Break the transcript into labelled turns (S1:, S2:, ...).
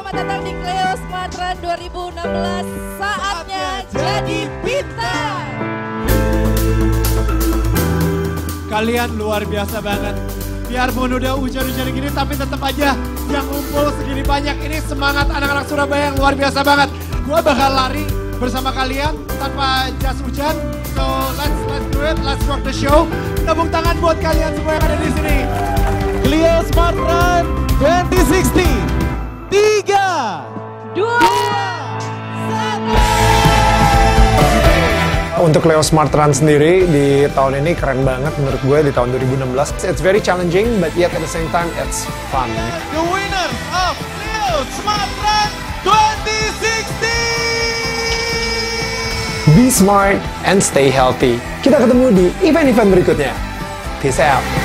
S1: selamat datang di Cleo Smart Run 2016. Saatnya jadi pintar.
S2: Kalian luar biasa banget. Biarpun udah hujan-hujan gini, tapi tetap aja yang ngumpul segini banyak. Ini semangat anak-anak Surabaya yang luar biasa banget. Gua bakal lari bersama kalian tanpa jas hujan. So let's do it, let's rock the show. Tepuk tangan buat kalian semua yang ada di sini.
S3: Cleo Smart Run 2016. 3, 2, 1.
S4: Untuk Cleo Smart Run sendiri di tahun ini keren banget menurut gue di tahun 2016. It's very challenging, but yet at the same time it's fun.
S3: The winner of Cleo Smart Run 2016.
S4: Be smart and stay healthy. Kita ketemu di event-event berikutnya. Peace out.